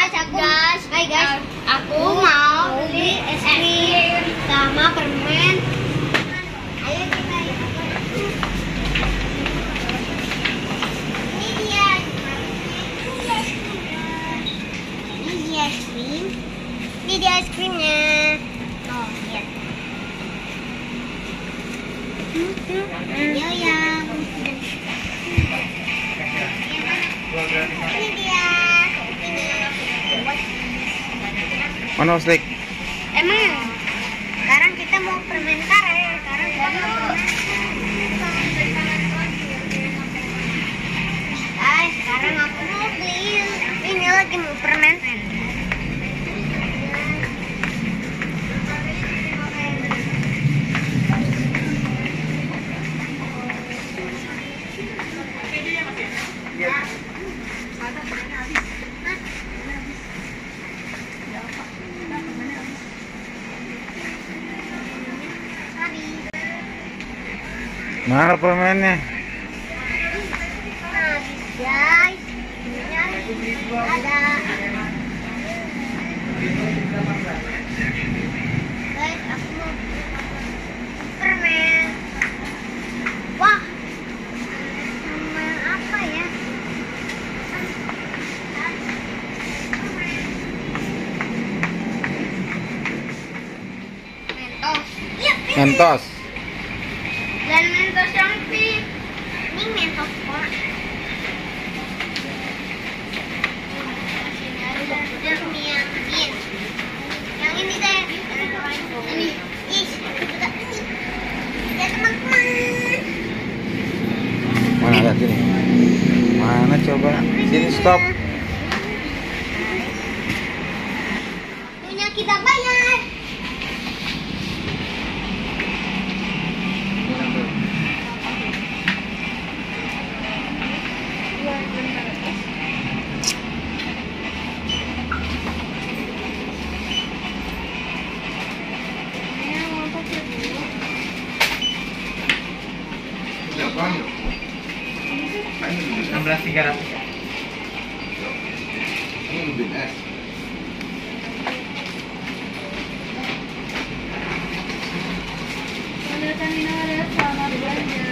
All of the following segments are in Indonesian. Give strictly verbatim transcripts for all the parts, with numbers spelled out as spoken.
guys, aku guys, hai guys, aku mau beli es krim sama permen. Ayo kita. Ini dia. Ini dia es krim. Ini dia es krimnya. Oh, lihat. Yo yang. Ini dia. Mana Oslik? Emang sekarang kita mau permen karet. Sekarang kita mau permen. Guys, sekarang aku mau beli. Ini lagi mau permen. Mana permennya? Nah, guys, ada. Guys, aku mau permen. Wah, permen apa ya? Mentos. Iya, Mentos. dan Mentos yang pink. Ini Mentos kok. Dan ini yang mint. Yang ini deh. Ini. Ih, juga ini. Ya teman-teman. Mana ada sini? Mana coba? Sini stop. Punya kita bayar. enam belas tiga ratus. Ini lebih es. Selamat belanja.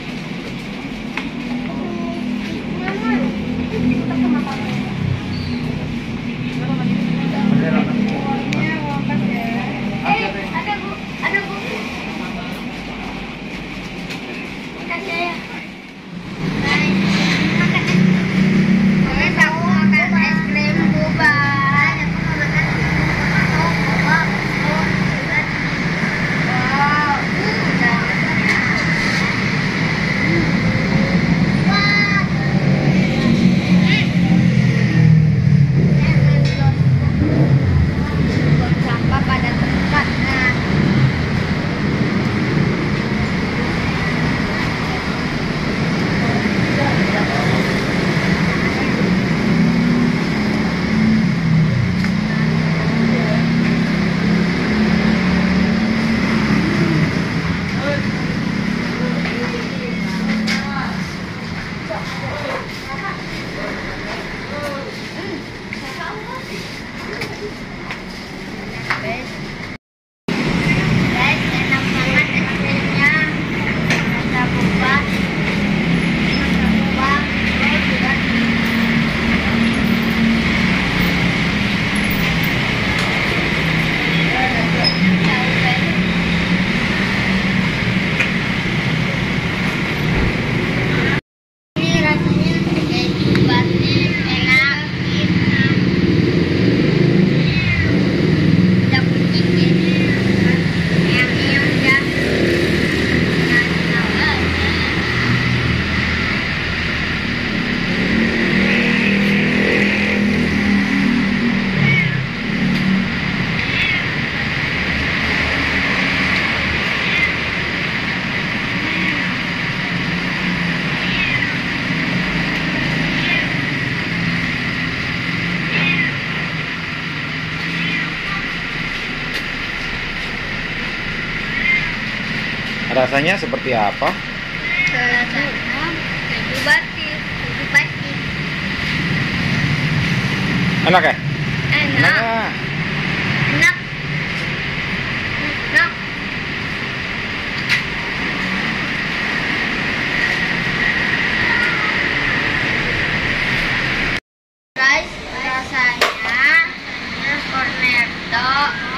Ada bu, ada bu. Kasih ya. Rasanya seperti apa? Rasanya keju batik, keju pasti. Enak ya? Enak. Nah, Enak. Enak. Guys, rasanya rasanya cornetto